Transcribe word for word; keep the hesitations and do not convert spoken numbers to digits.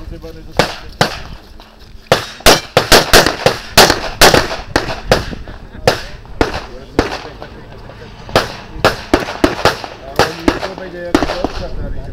rozjebany został. A oni to będzie jak to obszar.